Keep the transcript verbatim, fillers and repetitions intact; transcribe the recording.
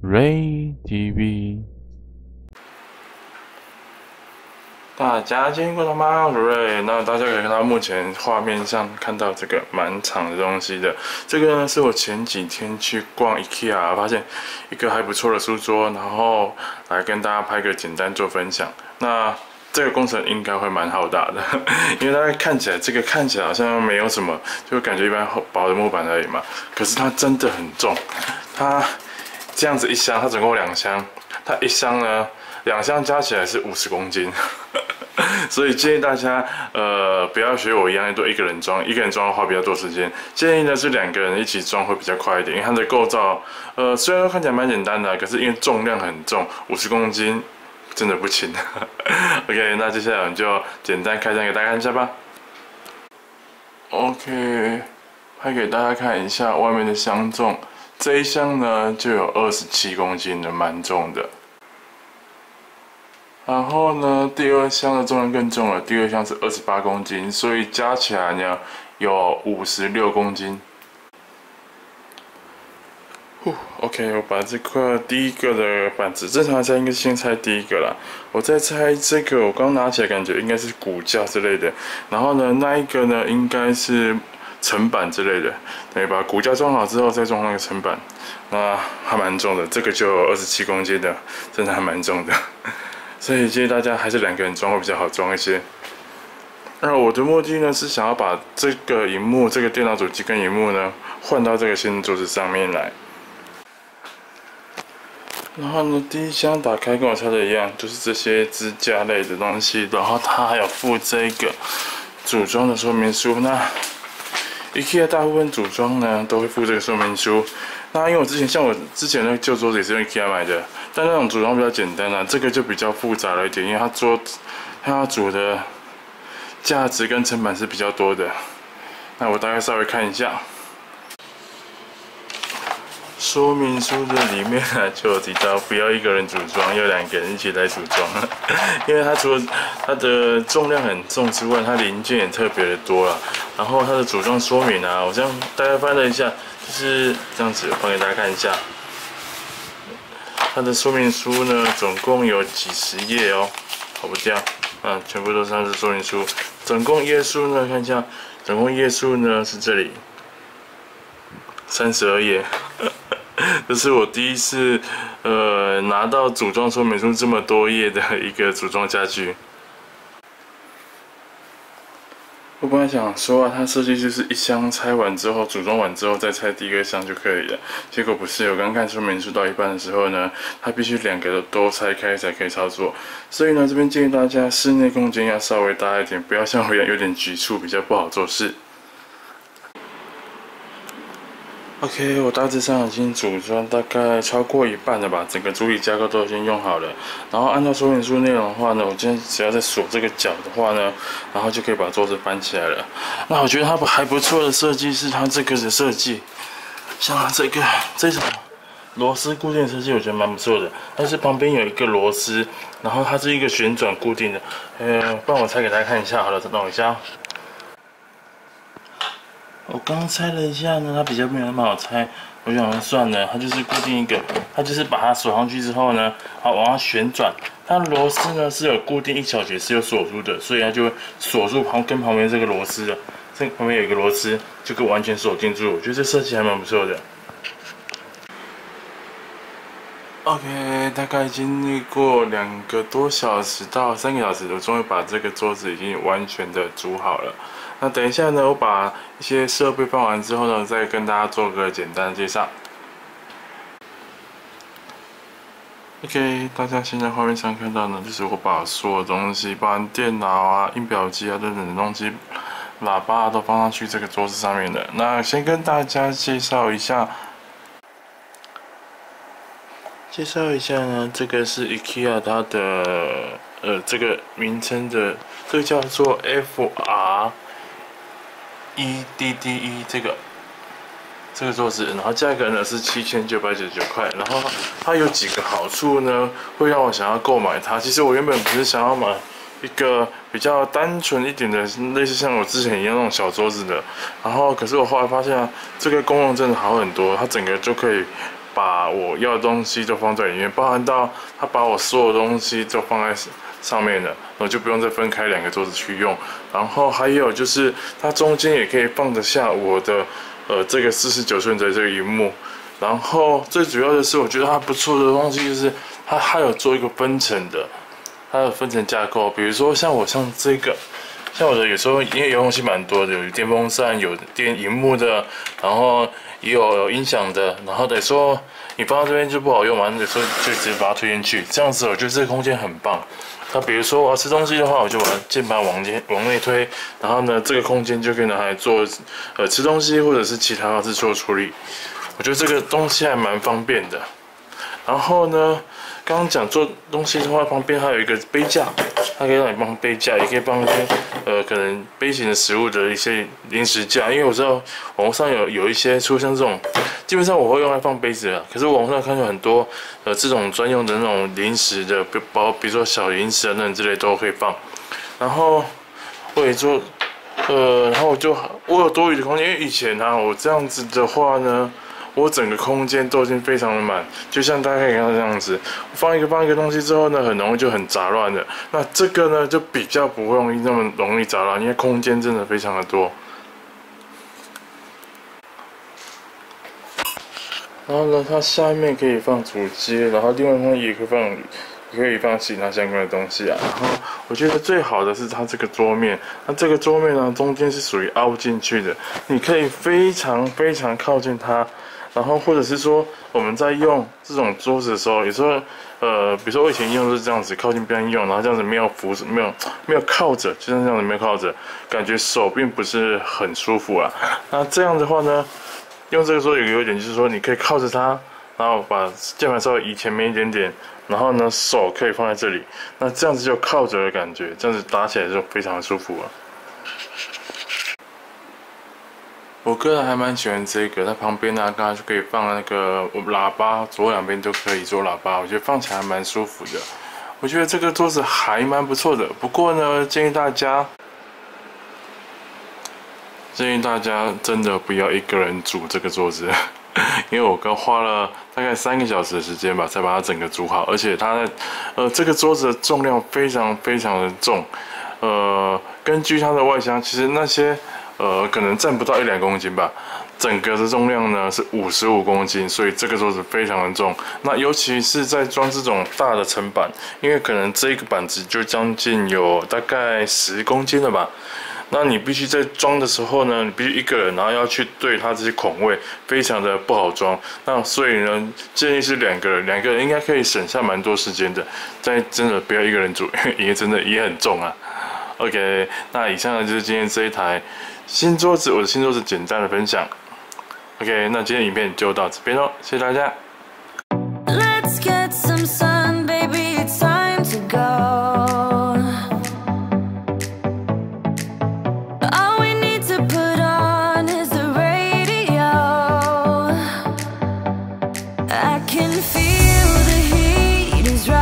Ray T V。大家见过了吗？我是 Ray。那大家可以看到目前画面上看到这个蛮长的东西的，这个呢是我前几天去逛 IKEA 发现一个还不错的书桌，然后来跟大家拍个简单做分享。那这个工程应该会蛮浩大的，因为大家看起来这个看起来好像没有什么，就感觉一般薄的木板而已嘛。可是它真的很重，它这样子一箱，它总共有两箱，它一箱呢两箱加起来是五十公斤。所以建议大家，呃，不要学我一样，都一个人装，一个人装的话比较多时间。建议呢是两个人一起装会比较快一点，因为它的构造，呃，虽然说看起来蛮简单的，可是因为重量很重，五十公斤真的不轻。OK， 那接下来我们就简单开箱给大家看一下吧。OK， 拍给大家看一下外面的箱重，这一箱呢就有二十七公斤的，蛮重的。然后呢，第二箱的重量更重了，第二箱是二十八公斤，所以加起来呢有五十六公斤。呼 ，OK， 我把这块第一个的板子，正常来猜应该先猜第一个啦。我再猜这个，我刚拿起来感觉应该是骨架之类的。然后呢，那一个呢应该是层板之类的。等于把骨架装好之后再装那个层板，那还蛮重的。这个就有二十七公斤的，真的还蛮重的。所以建议大家还是两个人装会比较好装一些。那我的目的呢是想要把这个荧幕、这个电脑主机跟荧幕呢换到这个新的桌子上面来。然后呢，第一箱打开跟我猜的一样，就是这些支架类的东西。然后它还有附这个组装的说明书。那 IKEA 大部分组装呢都会附这个说明书。那因为我之前像我之前那个旧桌子也是用 IKEA 买的，但那种组装比较简单啊，这个就比较复杂了一点，因为它桌它要组的架子跟层板是比较多的。那我大概稍微看一下说明书的里面呢，就有提到不要一个人组装，要两个人一起来组装，因为它除了它的重量很重之外，它零件也特别的多了。然后它的组装说明啊，我这样大概翻了一下，就是这样子，我放给大家看一下。它的说明书呢，总共有几十页哦，跑不掉，啊，全部都是它的说明书。总共页数呢，看一下，总共页数呢是这里，三十二页。这是我第一次，呃，拿到组装说明书这么多页的一个组装家具。我本来想说啊，它设计就是一箱拆完之后，组装完之后再拆第一个箱就可以了。结果不是，我刚看说明书到一半的时候呢，它必须两个都拆开才可以操作。所以呢，这边建议大家室内空间要稍微大一点，不要像我一样有点局促，比较不好做事。OK， 我大致上已经组装大概超过一半了吧，整个主体架构都已经用好了。然后按照说明书内容的话呢，我今天只要再锁这个角的话呢，然后就可以把桌子搬起来了。那我觉得它还不错的设计是它这个的设计，像它这个这种螺丝固定设计，我觉得蛮不错的。但是旁边有一个螺丝，然后它是一个旋转固定的。呃，不然我拆给大家看一下好了，等我一下。我刚拆了一下呢，它比较没有那么好拆。我想说算了，它就是固定一个，它就是把它锁上去之后呢，好往上旋转。它螺丝呢是有固定一小节是有锁住的，所以它就会锁住旁跟旁边这个螺丝的。这旁边有一个螺丝，就可以完全锁定住。我觉得这设计还蛮不错的。OK， 大概经历过两个多小时到三个小时，我终于把这个桌子已经完全的组好了。那等一下呢，我把一些设备放完之后呢，再跟大家做个简单的介绍。OK， 大家现在画面上看到呢，就是我把所有东西，包含电脑啊、印表机啊等等的东西、喇叭啊，都放上去这个桌子上面的。那先跟大家介绍一下。介绍一下呢，这个是 IKEA 它的呃这个名称的，这个叫做 F R E D D E 这个这个桌子，然后价格呢是七千九百九十九块，然后它有几个好处呢，会让我想要购买它。其实我原本不是想要买一个比较单纯一点的，类似像我之前一样那种小桌子的，然后可是我后来发现啊，这个功能真的好很多，它整个就可以。 把我要的东西都放在里面，包含到它把我所有东西都放在上面了，我就不用再分开两个桌子去用。然后还有就是它中间也可以放得下我的呃这个四十九寸的这个萤幕。然后最主要的是，我觉得它不错的东西就是它还有做一个分层的，它有分层架构。比如说像我像这个。像我的有时候因为有东西蛮多的，有电风扇，有电萤幕的，然后也有有音响的，然后得说你放到这边就不好用嘛，有时候就直接把它推进去，这样子我觉得这个空间很棒。那比如说我要吃东西的话，我就把键盘往内往内推，然后呢这个空间就可以拿来做呃吃东西或者是其他制作处理，我觉得这个东西还蛮方便的。然后呢，刚刚讲做东西的话，旁边还有一个杯架，它可以让你放杯架，也可以放一些呃可能杯型的食物的一些零食架。因为我知道网络上有有一些出像这种，基本上我会用来放杯子的。可是网络上看到很多呃这种专用的那种零食的包，比如说小零食啊那种之类都可以放。然后我也做呃，然后我就我有多余的空间，因为以前啊我这样子的话呢。我整个空间都已经非常的满，就像大家可以看到这样子，放一个放一个东西之后呢，很容易就很杂乱的。那这个呢，就比较不容易那么容易杂乱，因为空间真的非常的多。然后呢，它下面可以放主机，然后另外呢也可以放，也可以放其他相关的东西啊。然后我觉得最好的是它这个桌面，那这个桌面呢中间是属于凹进去的，你可以非常非常靠近它。然后或者是说我们在用这种桌子的时候，有时候呃，比如说我以前用都是这样子靠近边用，然后这样子没有扶没有没有靠着，就像这样子没有靠着，感觉手并不是很舒服啊。那这样的话呢，用这个桌有个优点就是说你可以靠着它，然后把键盘稍微移前面一点点，然后呢手可以放在这里，那这样子就靠着的感觉，这样子打起来就非常的舒服了。我个人还蛮喜欢这个，它旁边呢，刚刚就可以放那个喇叭，左右两边都可以做喇叭，我觉得放起来还蛮舒服的。我觉得这个桌子还蛮不错的，不过呢，建议大家，建议大家真的不要一个人组这个桌子，因为我刚花了大概三个小时的时间吧，才把它整个组好，而且它呃这个桌子的重量非常非常的重，呃，根据它的外箱，其实那些。呃，可能占不到一两公斤吧，整个的重量呢是五十五公斤，所以这个桌子非常的重。那尤其是在装这种大的层板，因为可能这个板子就将近有大概十公斤了吧。那你必须在装的时候呢，你必须一个人，然后要去对它这些孔位，非常的不好装。那所以呢，建议是两个人，两个人应该可以省下蛮多时间的。但真的不要一个人组，因为真的也很重啊。OK， 那以上呢就是今天这一台。新桌子，我的新桌子简单的分享。OK， 那今天影片就到这边喽，谢谢大家。Let's get some sun, baby, it's time to go. All we need to put on is the radio. I can feel the heat is rising.